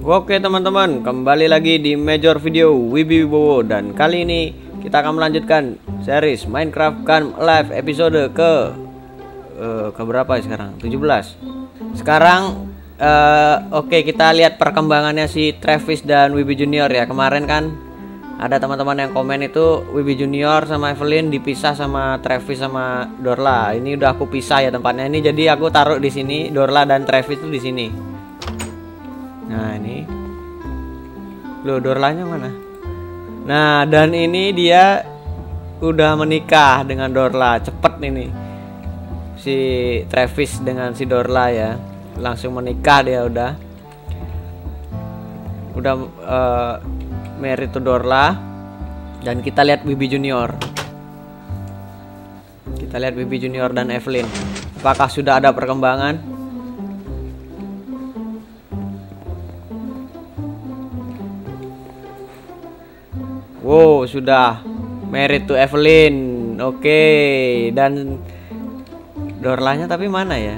Oke teman-teman, kembali lagi di Major Video Wibi Wibowo. Dan kali ini kita akan melanjutkan series Minecraft Come Alive episode ke berapa ya sekarang? 17. Sekarang oke, kita lihat perkembangannya si Travis dan Wibi Junior ya. Kemarin kan ada teman-teman yang komen itu Wibi Junior sama Evelyn dipisah sama Travis sama Dorla. Ini udah aku pisah ya tempatnya ini, jadi aku taruh di sini Dorla dan Travis itu di sini. Nah ini loh, Dorlanya mana? Nah, dan ini dia udah menikah dengan Dorla. Cepet ini si Travis dengan si Dorla ya, langsung menikah dia udah married to Dorla. Dan kita lihat Wibi Junior. Kita lihat Wibi Junior dan Evelyn. Apakah sudah ada perkembangan? Wow, sudah married to Evelyn. Oke, dan Dorlanya tapi mana ya?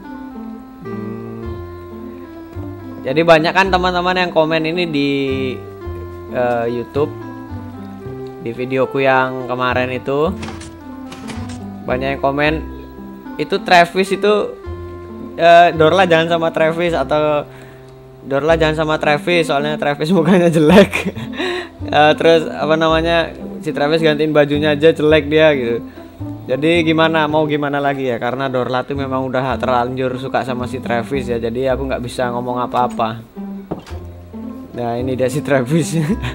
Jadi banyak kan teman-teman yang komen ini di YouTube, di videoku yang kemarin itu banyak yang komen itu Travis itu Dorla jangan sama Travis, atau Dorla jangan sama Travis soalnya Travis mukanya jelek. Terus apa namanya, si Travis gantiin bajunya aja jelek dia gitu. Jadi mau gimana lagi ya, karena Dorla tuh memang udah terlanjur suka sama si Travis ya. Jadi aku nggak bisa ngomong apa-apa. Nah ini dia si Travis.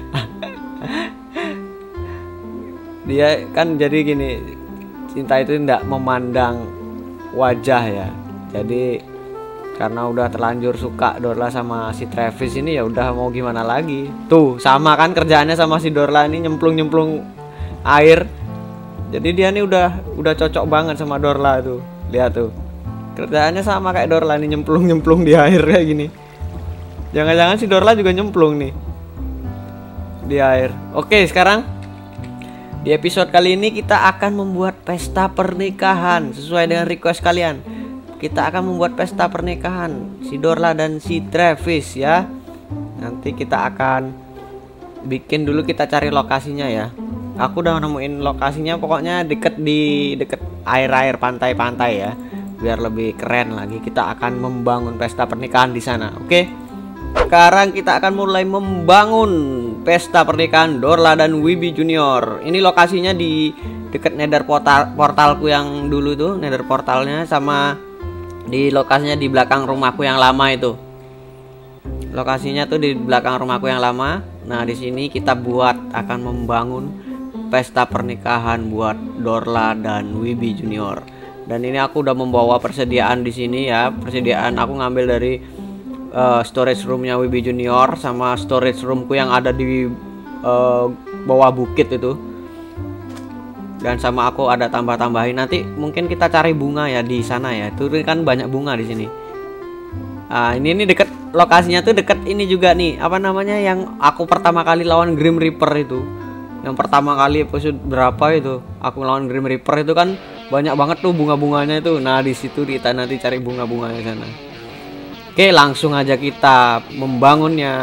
Dia kan jadi gini, cinta itu tidak memandang wajah ya. Jadi karena udah terlanjur suka Dorla sama si Travis ini, ya udah mau gimana lagi. Tuh sama kan kerjaannya sama si Dorla ini, nyemplung air. Jadi dia nih udah cocok banget sama Dorla tuh. Lihat tuh, kerjaannya sama kayak Dorla nih, nyemplung di air kayak gini. Jangan-jangan si Dorla juga nyemplung nih di air. Oke, sekarang di episode kali ini kita akan membuat pesta pernikahan sesuai dengan request kalian. Kita akan membuat pesta pernikahan si Dorla dan si Travis ya. Nanti kita akan bikin dulu, kita cari lokasinya ya. Aku udah nemuin lokasinya, pokoknya deket air pantai-pantai ya. Biar lebih keren lagi, kita akan membangun pesta pernikahan di sana. Oke. Sekarang kita akan mulai membangun pesta pernikahan Dorla dan Wibi Junior. Ini lokasinya di deket nether portalku yang dulu tuh, nether portalnya, sama di lokasinya di belakang rumahku yang lama itu. Lokasinya tuh di belakang rumahku yang lama. Nah, di sini kita akan membangun pesta pernikahan buat Dorla dan Wibi Junior. Dan ini aku udah membawa persediaan di sini ya. Persediaan aku ngambil dari storage roomnya Wibi Junior sama storage roomku yang ada di bawah bukit itu. Dan sama aku ada tambah-tambahin, nanti mungkin kita cari bunga ya di sana ya. Itu kan banyak bunga di sini. Nah, ini deket lokasinya tuh, deket ini juga nih. Apa namanya yang aku pertama kali lawan Grim Reaper itu. Yang pertama kali episode berapa itu? Aku lawan Grim Reaper itu kan banyak banget tuh bunga-bunganya itu. Nah, di situ kita nanti cari bunga-bunganya sana. Oke, langsung aja kita membangunnya.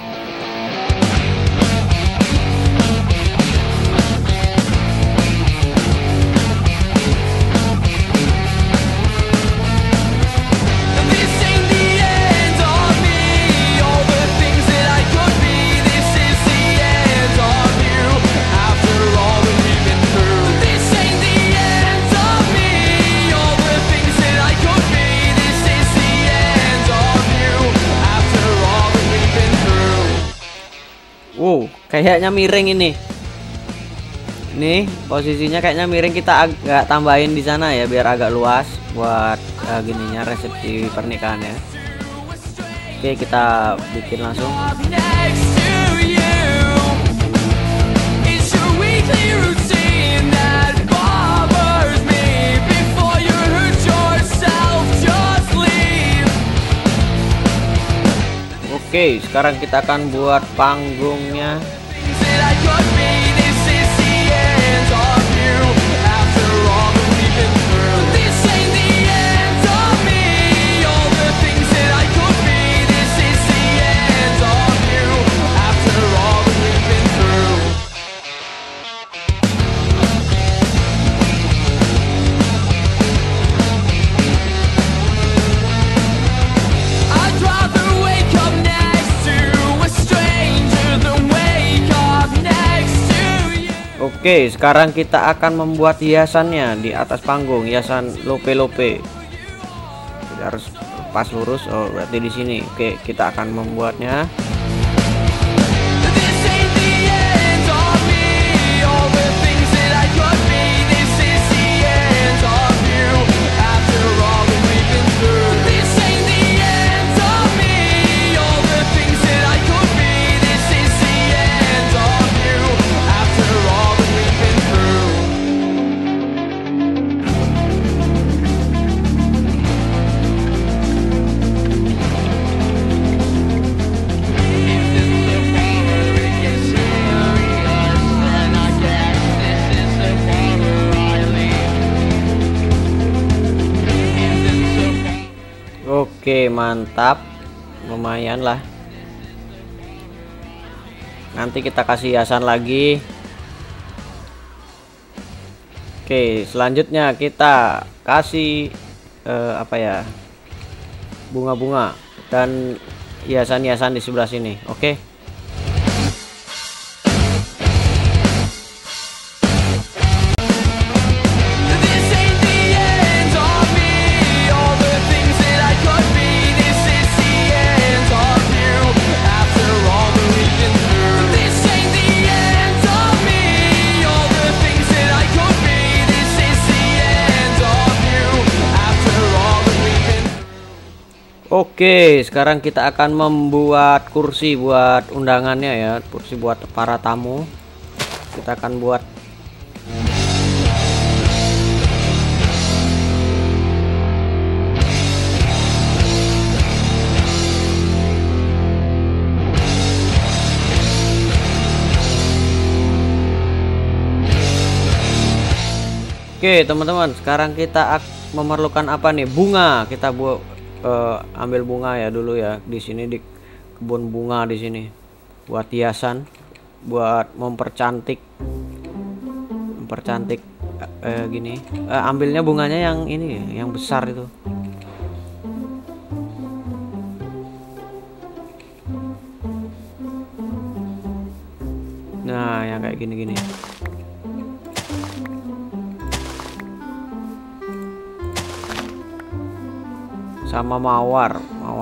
Wow, kayaknya miring ini. Nih, posisinya kayaknya miring, kita agak tambahin di sana ya biar agak luas buat gininya, resepsi pernikahannya. Oke, kita bikin langsung. Oke, sekarang kita akan buat panggungnya. Oke, sekarang kita akan membuat hiasannya di atas panggung, hiasan lope-lope. Kita harus pas lurus. Oh, berarti di sini. Oke, kita akan membuatnya. Oke, mantap, lumayan lah. Nanti kita kasih hiasan lagi. Oke, selanjutnya kita kasih apa ya, bunga-bunga dan hiasan-hiasan di sebelah sini. Oke. Oke, sekarang kita akan membuat kursi buat undangannya ya, kursi buat para tamu. Kita akan buat. Oke, teman-teman, sekarang kita memerlukan apa nih? Bunga. Kita buat ambil bunga ya dulu ya, di sini di kebun bunga di sini buat hiasan, buat mempercantik gini. Ambilnya bunganya yang ini, yang besar itu. Nah, yang kayak gini-gini. Sama mawar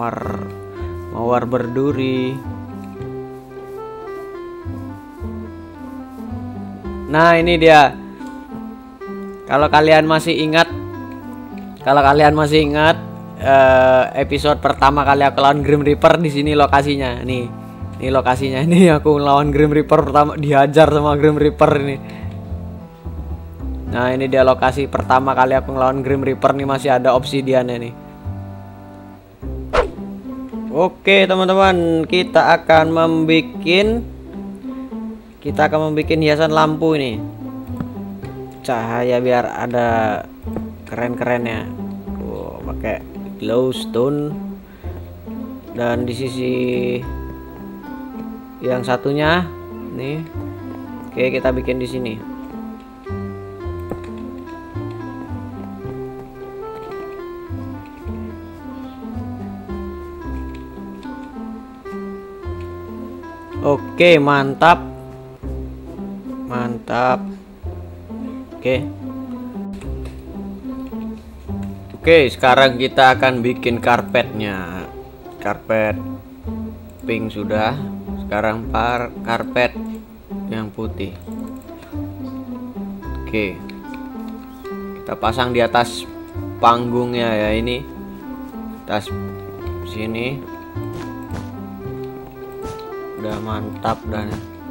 berduri. Nah, ini dia. Kalau kalian masih ingat episode pertama kali aku lawan Grim Reaper, di sini lokasinya. Nih lokasinya. Ini aku lawan Grim Reaper pertama, dihajar sama Grim Reaper ini. Nah, ini dia lokasi pertama kali aku ngelawan Grim Reaper nih, masih ada obsidiannya nih. Oke, teman-teman, kita akan membuat hiasan lampu ini. Cahaya biar ada keren-kerennya. Tuh, pakai glowstone. Dan di sisi yang satunya nih. Oke, kita bikin di sini. Oke, mantap. Oke, sekarang kita akan bikin karpetnya. Karpet pink sudah. Sekarang karpet yang putih. Oke, kita pasang di atas panggungnya ya, ini atas sini. Udah mantap dan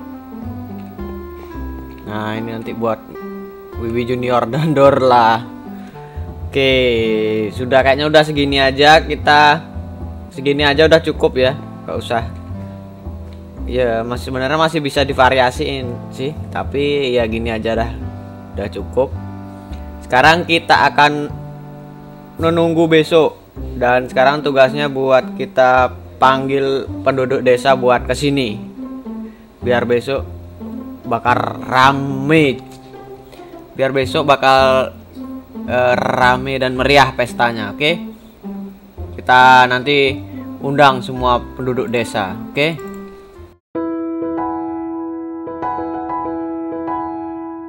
nah, ini nanti buat Wiwi Junior dan Dorla. Oke, sudah, kayaknya udah segini aja, udah cukup ya, nggak usah ya, sebenarnya masih bisa divariasiin sih, tapi ya gini aja dah, udah cukup. Sekarang kita akan menunggu besok, dan sekarang tugasnya buat kita panggil penduduk desa buat kesini, biar besok bakal rame, rame dan meriah pestanya. Oke, kita nanti undang semua penduduk desa. Oke.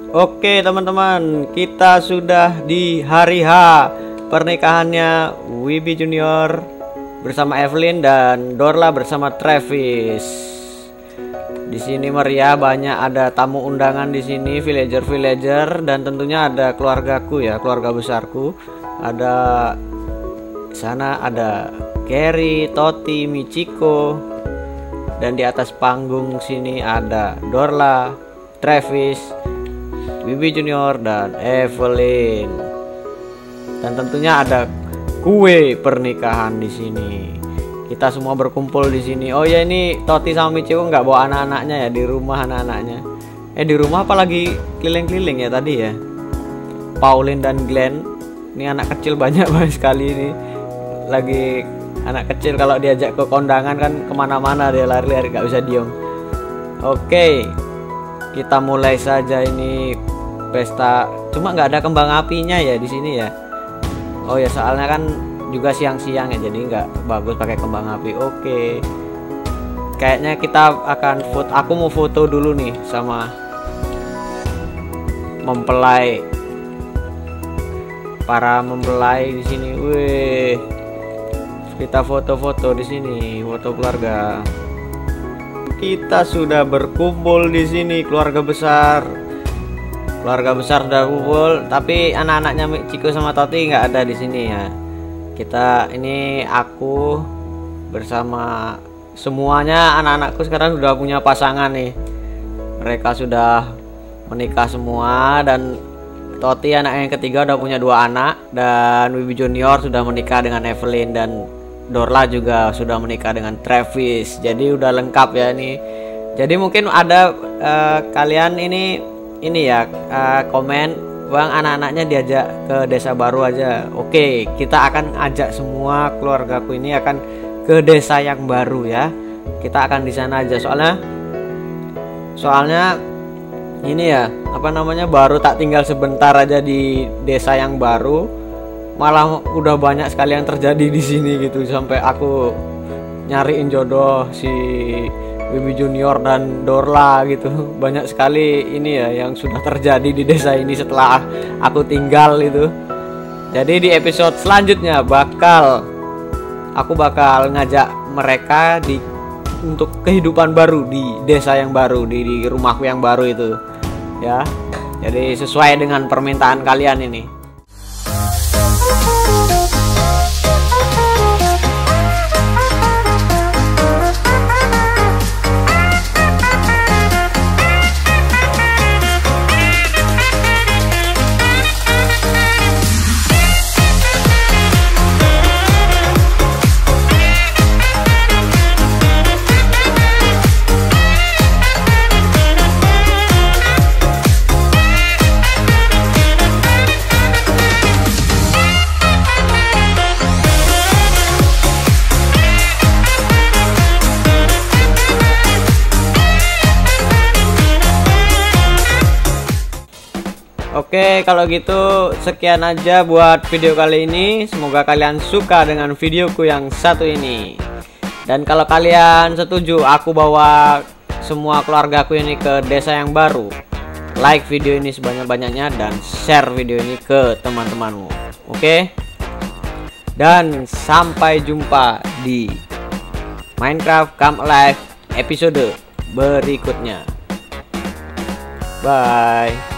Oke teman-teman, kita sudah di hari H pernikahannya Wibi Junior bersama Evelyn dan Dorla bersama Travis. Di sini meriah, banyak ada tamu undangan di sini, villager dan tentunya ada keluargaku ya, keluarga besarku. Ada sana ada Kerry, Toti, Michiko, dan di atas panggung sini ada Dorla, Travis, Wibi Junior dan Evelyn. Dan tentunya ada kue pernikahan di sini. Kita semua berkumpul di sini. Oh ya, ini Toti sama Michiko nggak bawa anak-anaknya ya, di rumah anak-anaknya. Di rumah apalagi keliling-keliling ya tadi ya. Pauline dan Glenn. Ini anak kecil banyak sekali ini. Lagi anak kecil kalau diajak ke kondangan kan kemana-mana dia lari-lari, nggak bisa diem. Oke, kita mulai saja ini pesta. Cuma nggak ada kembang apinya ya di sini ya. Oh ya, soalnya kan juga siang-siang ya, jadi nggak bagus pakai kembang api. Oke, kayaknya kita akan foto. Aku mau foto dulu nih sama mempelai, para mempelai di sini. Wih, kita foto-foto di sini, foto keluarga. Kita sudah berkumpul di sini, keluarga besar sudah kumpul, tapi anak-anaknya Michiko sama Toti nggak ada di sini ya. Kita ini aku bersama semuanya, anak-anakku sekarang sudah punya pasangan nih. Mereka sudah menikah semua, dan Toti anak yang ketiga udah punya 2 anak, dan Wibi Junior sudah menikah dengan Evelyn, dan Dorla juga sudah menikah dengan Travis. Jadi udah lengkap ya nih. Jadi mungkin ada kalian ini ya komen, Bang, anak-anaknya diajak ke desa baru aja. Oke, kita akan ajak semua keluargaku ini akan ke desa yang baru ya. Kita akan di sana aja, soalnya ini ya, apa namanya, baru tak tinggal sebentar aja di desa yang baru, malah udah banyak sekali yang terjadi di sini gitu, sampai aku nyariin jodoh si Wibi Junior dan Dorla gitu. Banyak sekali ini ya yang sudah terjadi di desa ini setelah aku tinggal itu. Jadi di episode selanjutnya aku bakal ngajak mereka untuk kehidupan baru di desa yang baru, di rumahku yang baru itu ya. Jadi sesuai dengan permintaan kalian ini. Oke, kalau gitu sekian aja buat video kali ini. Semoga kalian suka dengan videoku yang satu ini. Dan kalau kalian setuju aku bawa semua keluargaku ini ke desa yang baru, like video ini sebanyak-banyaknya dan share video ini ke teman-temanmu. Oke? Dan sampai jumpa di Minecraft Come Alive episode berikutnya. Bye.